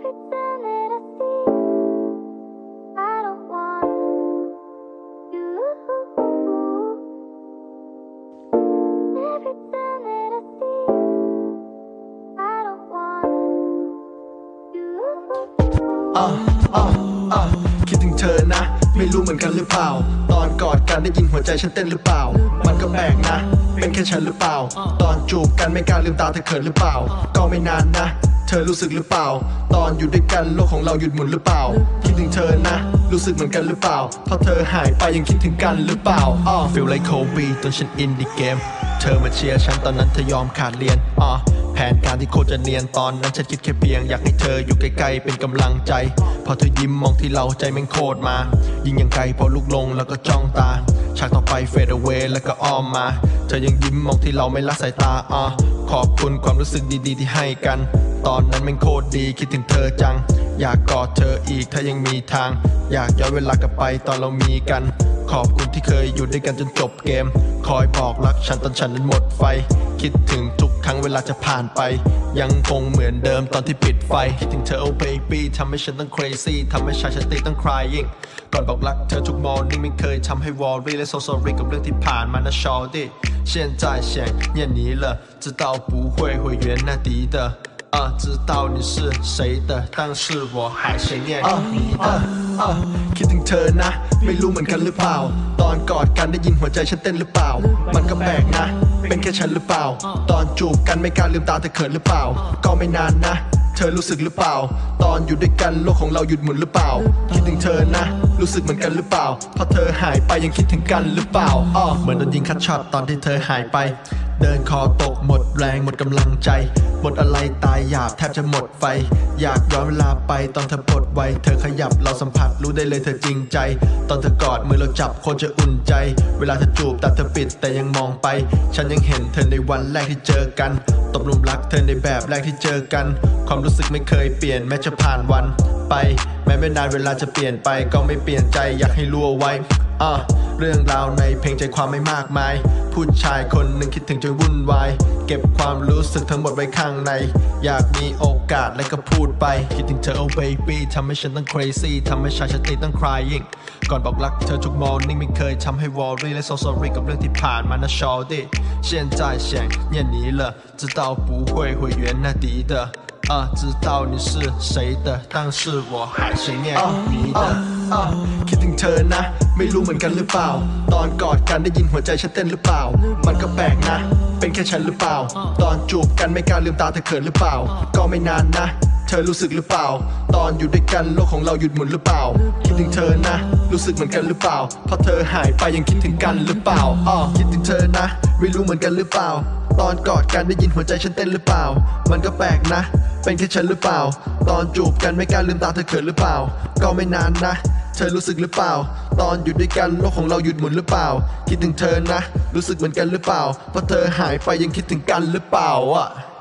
คิดถึงเธอนะไม่รู้เหมือนกันหรือเปล่าตอนกอดกันได้ยินหัวใจฉันเต้นหรือเปล่ามันก็แปลกนะเป็นแค่ฉันหรือเปล่าตอนจูบกันไม่กล้าลืมตาเธอเขินหรือเปล่าก็ไม่นานนะเธอรู้สึกหรือเปล่าตอนอยู่ด้วยกันโลกของเราหยุดหมุนหรือเปล่าคิดถึงเธอนะรู้สึกเหมือนกันหรือเปล่าพอเธอหายไปยังคิดถึงกันหรือเปล่า Feel like Kobe ตอนฉัน in the game เธอมาเชียร์ฉันตอนนั้นเธอยอมขาดเรียนแผนการที่โคตรจะเนียนตอนนั้นฉันคิดแค่เพียงอยากให้เธออยู่ใกล้ๆเป็นกำลังใจพอเธอยิ้มมองที่เราใจแม่งโคตรมายิ่งยังไกลพอลุกลงแล้วก็จ้องตาฉากต่อไป fade away แล้วก็อ้อมมาเธอยังยิ้มมองที่เราไม่ละสายตาขอบคุณความรู้สึกดีๆที่ให้กันตอนนั้นแม่งโคตรดีคิดถึงเธอจังอยากกอดเธออีกถ้ายังมีทางอยากย้อนเวลากลับไปตอนเรามีกันขอบคุณที่เคยอยู่ด้วยกันจนจบเกมคอยบอกรักฉันตอนฉันนั้นหมดไฟคิดถึงทุกครั้งเวลาจะผ่านไปยังคงเหมือนเดิมตอนที่ปิดไฟคิดถึงเธอ oh baby ทำให้ฉันต้อง crazy ทำให้ฉันติดต้อง crying ก่อนบอกรักเธอทุก morning ไม่เคยทำให้ worry และ so sorry กับเรื่องที่ผ่านมานะ shorty 现在想念你了知道不会回原那敌的知道你是谁的但是我还想念你的คิดถึงเธอนะไม่รู้เหมือนกันหรือเปล่าตอนกอดกันได้ยินหัวใจฉันเต้นหรือเปล่ามันก็แปลกนะเป็นแค่ฉันหรือเปล่าตอนจูบกันไม่กล้าลืมตาเธอเขินหรือเปล่าก็ไม่นานนะเธอรู้สึกหรือเปล่าตอนอยู่ด้วยกันโลกของเราหยุดหมุนหรือเปล่าคิดถึงเธอนะรู้สึกเหมือนกันหรือเปล่าพอเธอหายไปยังคิดถึงกันหรือเปล่าเหมือนโดนยิงคัดช็อตตอนที่เธอหายไปเดินคอตกหมดแรงหมดกำลังใจหมดอะไรตายหยาบแทบจะหมดไฟอยากย้อนเวลาไปตอนเธอปลดไวเธอขยับเราสัมผัสรู้ได้เลยเธอจริงใจตอนเธอกอดมือเราจับคนจะอุ่นใจเวลาเธอจูบตาเธอปิดแต่ยังมองไปฉันยังเห็นเธอในวันแรกที่เจอกันตกหลุมรักเธอในแบบแรกที่เจอกันความรู้สึกไม่เคยเปลี่ยนแม้จะผ่านวันไปแม้ไม่นานเวลาจะเปลี่ยนไปก็ไม่เปลี่ยนใจอยากให้รู้เอาไว้เรื่องราวในเพลงใจความไม่มากมายผู้ชายคนหนึ่งคิดถึงจนวุ่นวายเก็บความรู้สึกทั้งหมดไว้ข้างในอยากมีโอกาสและก็พูดไปคิดถึงเธอ oh baby ทำให้ฉันต้อง crazy ทำให้ฉันติดต้อง crying ก่อนบอกรักเธอทุก morning ไม่เคยทำให้ worry และ so sorry กับเรื่องที่ผ่านมานะ shorty 现在想念你了知道不会回原那敌的知道你是谁的但是我还想念你的คิดถึงเธอนะไม่รู้เหมือนกันหรือเปล่าตอนกอดกันได้ยินหัวใจฉันเต้นหรือเปล่ามันก็แปลกนะเป็นแค่ฉันหรือเปล่าตอนจูบกันไม่กล้าลืมตาเธอเขินหรือเปล่าก็ไม่นานนะเธอรู้สึกหรือเปล่าตอนอยู่ด้วยกันโลกของเราหยุดหมุนหรือเปล่าคิดถึงเธอนะรู้สึกเหมือนกันหรือเปล่าพอเธอหายไปยังคิดถึงกันหรือเปล่าคิดถึงเธอนะไม่รู้เหมือนกันหรือเปล่าตอนกอดกันได้ยินหัวใจฉันเต้นหรือเปล่ามันก็แปลกนะเป็นแค่ฉันหรือเปล่าตอนจูบกันไม่กล้าลืมตาเธอเขินหรือเปล่าก็ไม่นานนะเธอรู้สึกหรือเปล่าตอนอยู่ด้วยกันโลกของเราหยุดหมุนหรือเปล่าคิดถึงเธอนะรู้สึกเหมือนกันหรือเปล่าพอเธอหายไปยังคิดถึงกันหรือเปล่า